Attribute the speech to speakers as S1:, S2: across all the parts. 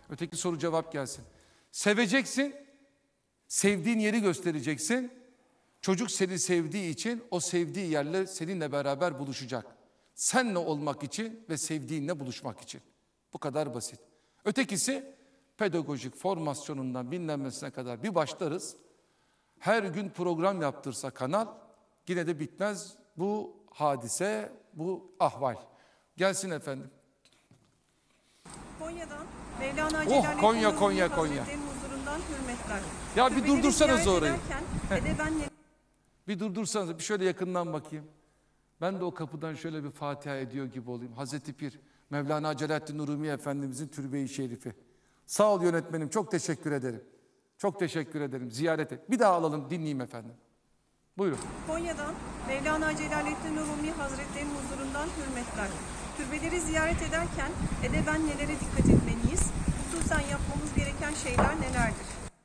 S1: Öteki soru cevap gelsin. Seveceksin, sevdiğin yeri göstereceksin. Çocuk seni sevdiği için o sevdiği yerle seninle beraber buluşacak. Senle olmak için ve sevdiğinle buluşmak için. Bu kadar basit. Ötekisi pedagojik formasyonundan bilinmesine kadar bir başlarız. Her gün program yaptırsa kanal yine de bitmez bu hadise, bu ahval. Gelsin efendim.
S2: Konya'dan Mevlana Celaleddin
S1: Konya.
S2: Hazretleri'nin huzurundan hürmetler.
S1: Ya bir durdursanız orayı.
S2: Edeben...
S1: Bir durdursanız, bir şöyle yakından bakayım. Ben de o kapıdan şöyle bir Fatiha ediyor gibi olayım. Hazreti Pir, Mevlana Celaleddin Rumi Efendimizin türbe-i şerifi. Sağ ol yönetmenim, çok teşekkür ederim. Çok teşekkür ederim, ziyaret et. Bir daha alalım, dinleyeyim efendim. Buyurun.
S2: Konya'dan Mevlana Celaleddin Rumi Hazretleri'nin huzurundan hürmetler. Türbeleri ziyaret ederken edeben nelere dikkat etmeliyiz? Hususen yapmamız gereken şeyler nelerdir?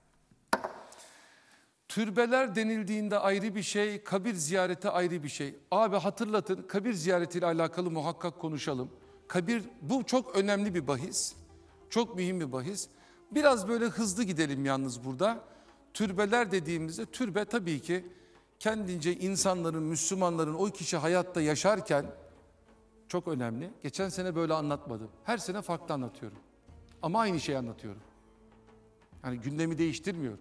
S2: Türbeler
S1: denildiğinde ayrı bir şey, kabir ziyareti ayrı bir şey. Abi hatırlatın, kabir ziyaretiyle alakalı muhakkak konuşalım. Kabir, bu çok önemli bir bahis. Çok mühim bir bahis. Biraz böyle hızlı gidelim yalnız burada. Türbeler dediğimizde, türbe tabii ki kendince insanların, Müslümanların o kişi hayatta yaşarken çok önemli. Geçen sene böyle anlatmadım. Her sene farklı anlatıyorum. Ama aynı şeyi anlatıyorum. Yani gündemi değiştirmiyorum.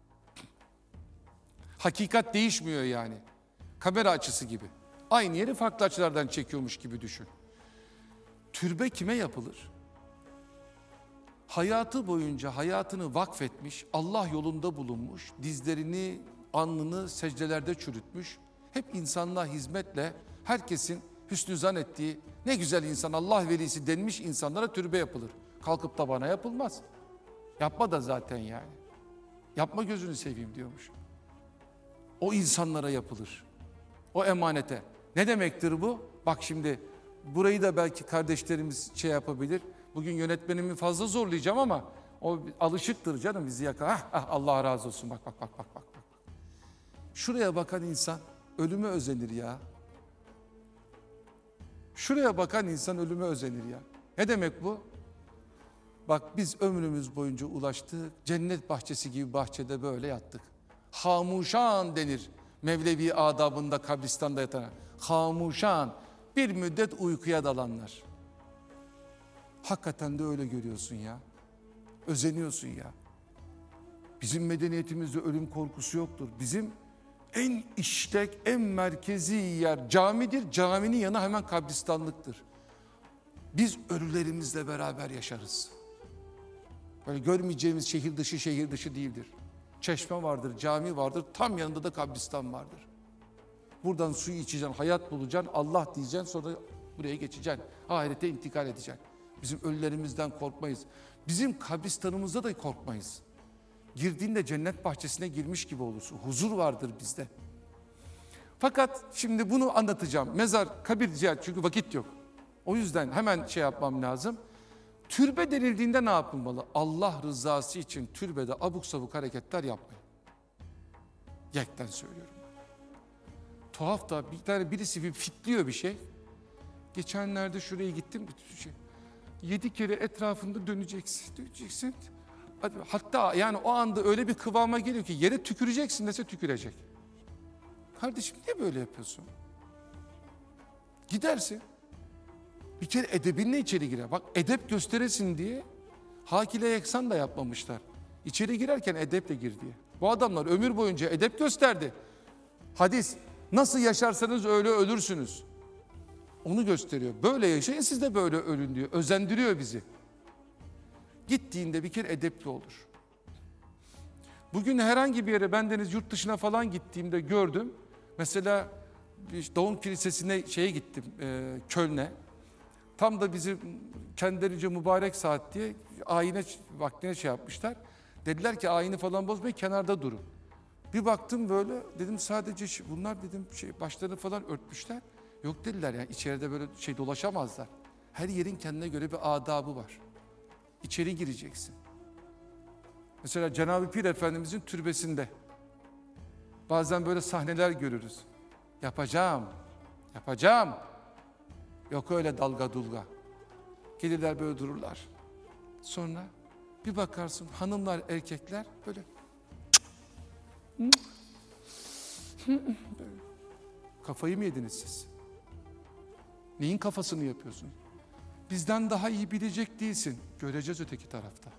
S1: Hakikat değişmiyor yani. Kamera açısı gibi. Aynı yeri farklı açılardan çekiyormuş gibi düşün. Türbe kime yapılır? Hayatı boyunca hayatını vakfetmiş, Allah yolunda bulunmuş, dizlerini, alnını secdelerde çürütmüş, hep insanlığa hizmetle herkesin hüsnü zan ettiği ne güzel insan, Allah velisi denmiş insanlara türbe yapılır. Kalkıp da bana yapılmaz. Yapma da zaten yani. Yapma gözünü seveyim diyormuş. O insanlara yapılır. O emanete. Ne demektir bu? Bak şimdi burayı da belki kardeşlerimiz şey yapabilir. Bugün yönetmenimi fazla zorlayacağım ama o alışıktır canım bizi yakar. Allah razı olsun bak. Şuraya bakan insan ölüme özenir ya. Şuraya bakan insan ölüme özenir ya. Ne demek bu? Bak biz ömrümüz boyunca ulaştık. Cennet bahçesi gibi bahçede böyle yattık. Hamuşan denir. Mevlevi adabında kabristanda yatana. Hamuşan. Bir müddet uykuya dalanlar. Hakikaten de öyle görüyorsun ya. Özeniyorsun ya. Bizim medeniyetimizde ölüm korkusu yoktur. Bizim en işlek, en merkezi yer camidir. Caminin yanı hemen kabristanlıktır. Biz ölülerimizle beraber yaşarız. Böyle görmeyeceğimiz şehir dışı değildir. Çeşme vardır, cami vardır, tam yanında da kabristan vardır. Buradan suyu içeceksin, hayat bulacaksın, Allah diyeceksin, sonra buraya geçeceksin. Ahirete intikal edeceksin. Bizim ölülerimizden korkmayız. Bizim kabristanımızda da korkmayız. Girdiğinde cennet bahçesine girmiş gibi olursun. Huzur vardır bizde. Fakat şimdi bunu anlatacağım. Mezar, kabir ziyaret çünkü vakit yok. O yüzden hemen şey yapmam lazım. Türbe denildiğinde ne yapılmalı? Allah rızası için türbede abuk sabuk hareketler yapmayın. Yekten söylüyorum. Tuhaf da birisi bir fitliyor bir şey. Geçenlerde şuraya gittim. 7 kere etrafında döneceksin. Hatta yani o anda öyle bir kıvama geliyor ki yere tüküreceksin dese tükürecek. Kardeşim niye böyle yapıyorsun? Gidersin. Bir kere edebinle içeri girer. Bak edep gösteresin diye Hakile Yeksan da yapmamışlar. İçeri girerken edeple gir diye. Bu adamlar ömür boyunca edep gösterdi. Hadis, nasıl yaşarsanız öyle ölürsünüz. Onu gösteriyor. Böyle yaşayın siz de böyle ölün diyor. Özendiriyor bizi. Gittiğinde bir kere edepli olur. Bugün herhangi bir yere bendeniz yurt dışına falan gittiğimde gördüm. Mesela Doğum Kilisesi'ne gittim Köln'e. Tam da bizim kendilerince mübarek saat diye ayine vaktine şey yapmışlar. Dediler ki ayini falan bozmayın kenarda durun. Bir baktım böyle dedim sadece bunlar dedim başlarını falan örtmüşler. Yok dediler yani içeride böyle dolaşamazlar. Her yerin kendine göre bir adabı var. İçeri gireceksin. Mesela Cenab-ı Pir Efendimizin türbesinde bazen böyle sahneler görürüz. Yapacağım. Yok öyle dalga dulga. Gelirler böyle dururlar. Sonra Bir bakarsın hanımlar, erkekler böyle. Kafayı mı yediniz siz? Neyin kafasını yapıyorsun? Bizden daha iyi bilecek değilsin. Göreceğiz öteki tarafta.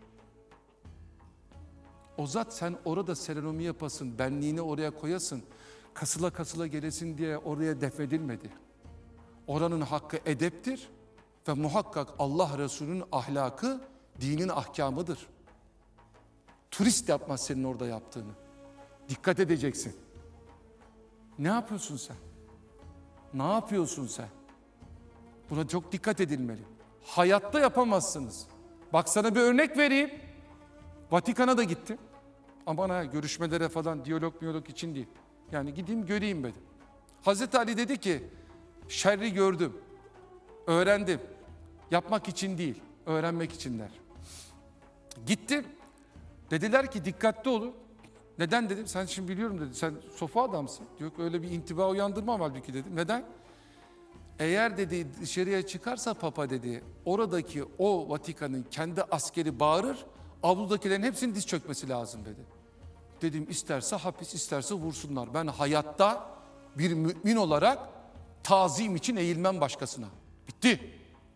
S1: O zat sen orada seremomi yapasın, benliğini oraya koyasın, kasıla kasıla gelesin diye oraya defnedilmedi. Oranın hakkı edeptir ve muhakkak Allah Resulü'nün ahlakı dinin ahkamıdır. Turist yapmaz senin orada yaptığını. Dikkat edeceksin. Ne yapıyorsun sen? Ne yapıyorsun sen? Buna çok dikkat edilmeli. Hayatta yapamazsınız. Bak sana bir örnek vereyim. Vatikan'a da gittim. Aman ha, görüşmelere falan, diyalog için değil. Yani gideyim göreyim dedim. Hazreti Ali dedi ki, şerri gördüm, öğrendim. Yapmak için değil, öğrenmek için der. Gittim. Dediler ki dikkatli olun. Neden dedim? Sen şimdi biliyorum dedi. Sen sofa adamsın. Yok öyle bir intiba uyandırmam halbuki dedim. Neden? Eğer dedi dışarıya çıkarsa Papa dedi, oradaki o Vatikan'ın kendi askeri bağırır, avludakilerin hepsinin diz çökmesi lazım dedi. Dedim isterse hapis, isterse vursunlar. Ben hayatta bir mümin olarak tazim için eğilmem başkasına. Bitti.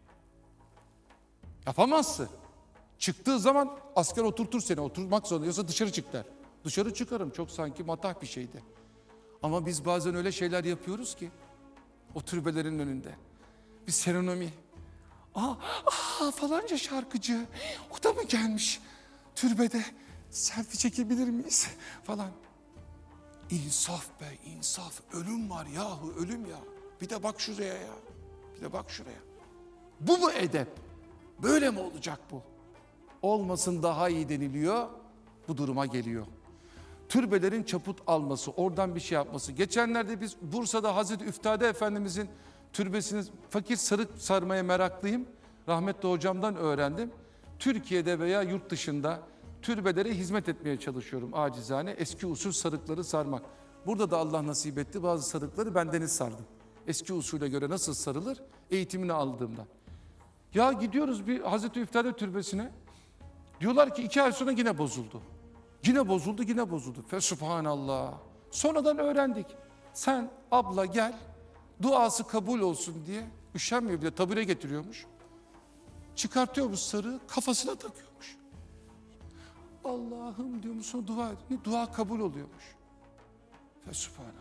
S1: Yapamazsın. Çıktığı zaman asker oturtur seni. Oturmak zorundaysa dışarı çık der. Dışarı çıkarım. Çok sanki matah bir şeydi. Ama biz bazen öyle şeyler yapıyoruz ki o türbelerin önünde. Bir seremomi. Falanca şarkıcı. O da mı gelmiş türbede? Selfie çekebilir miyiz? Falan. İnsaf be, insaf. Ölüm var yahu, ölüm ya. Bir de bak şuraya ya. Bir de bak şuraya. Bu mu edep? Böyle mi olacak bu? Olmasın daha iyi deniliyor. Bu duruma geliyor. Türbelerin çaput alması, oradan bir şey yapması. Geçenlerde biz Bursa'da Hazreti Üftade Efendimizin türbesini fakir sarık sarmaya meraklıyım. Rahmetli hocamdan öğrendim. Türkiye'de veya yurt dışında türbelere hizmet etmeye çalışıyorum acizane. Eski usul sarıkları sarmak. Burada da Allah nasip etti, bazı sarıkları bendeniz sardım. Eski usule göre nasıl sarılır? Eğitimini aldığımda. Ya gidiyoruz bir Hazreti Üftade türbesine. Diyorlar ki 2 ay sonra yine bozuldu. Yine bozuldu, yine bozuldu. Fesubhanallah. Sonradan öğrendik. Sen abla gel, duası kabul olsun diye üşenmiyor bile, tabure getiriyormuş. Çıkartıyormuş sarığı, kafasına takıyormuş. Allah'ım diyormuş, sonra dua ediyor. Dua kabul oluyormuş. Fesubhanallah.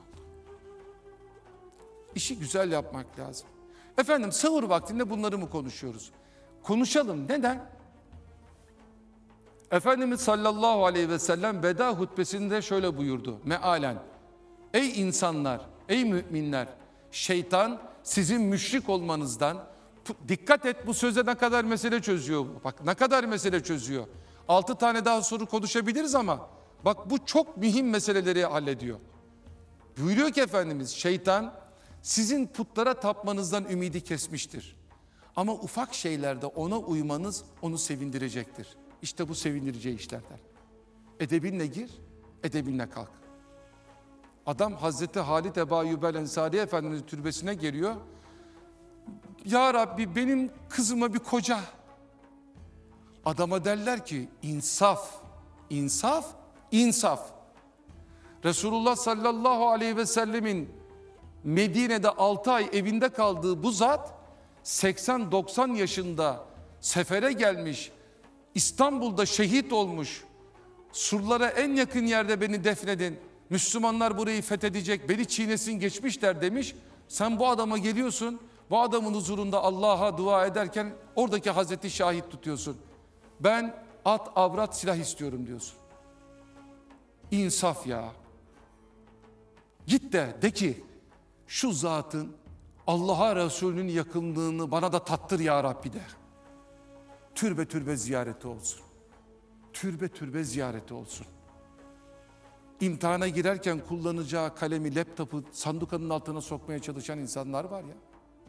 S1: İşi güzel yapmak lazım. Efendim sahur vaktinde bunları mı konuşuyoruz? Konuşalım. Neden? Efendimiz sallallahu aleyhi ve sellem veda hutbesinde şöyle buyurdu mealen. Ey insanlar, ey müminler, şeytan sizin müşrik olmanızdan, dikkat et bu söze ne kadar mesele çözüyor. Bak ne kadar mesele çözüyor. 6 tane daha soru konuşabiliriz ama bak bu çok mühim meseleleri hallediyor. Buyuruyor ki Efendimiz, şeytan sizin putlara tapmanızdan ümidi kesmiştir. Ama ufak şeylerde ona uymanız onu sevindirecektir. İşte bu sevindirici işlerden. Edebinle gir, edebinle kalk. Adam Hazreti Halid Ebu Eyyub el Ensari Efendimiz'in türbesine geliyor. Ya Rabbi benim kızıma bir koca. Adama derler ki insaf, insaf, insaf. Resulullah sallallahu aleyhi ve sellemin Medine'de 6 ay evinde kaldığı bu zat 80-90 yaşında sefere gelmiş, İstanbul'da şehit olmuş, surlara en yakın yerde beni defnedin, Müslümanlar burayı fethedecek, beni çiğnesin geçmişler demiş. Sen bu adama geliyorsun, bu adamın huzurunda Allah'a dua ederken oradaki Hazreti şahit tutuyorsun. Ben at, avrat, silah istiyorum diyorsun. İnsaf ya. Git de ki şu zatın Allah'a Resulünün yakınlığını bana da tattır ya Rabbi de. Türbe türbe ziyareti olsun. Türbe türbe ziyareti olsun. İmtihana girerken kullanacağı kalemi, laptopu sandukanın altına sokmaya çalışan insanlar var ya.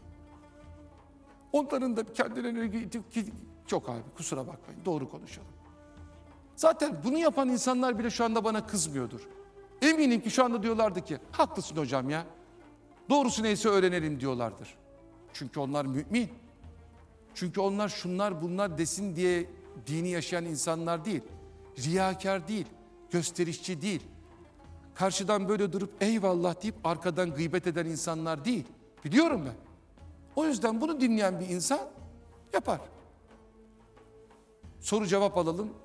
S1: Onların da kendilerine çok abi kusura bakmayın, doğru konuşalım. Zaten bunu yapan insanlar bile şu anda bana kızmıyordur. Eminim ki şu anda diyorlardı ki haklısın hocam ya. Doğrusu neyse öğrenelim diyorlardır. Çünkü onlar mümin. Çünkü onlar şunlar bunlar desin diye dini yaşayan insanlar değil. Riyakar değil, gösterişçi değil. Karşıdan böyle durup eyvallah deyip arkadan gıybet eden insanlar değil. Biliyorum ben. O yüzden bunu dinleyen bir insan yapar. Soru cevap alalım.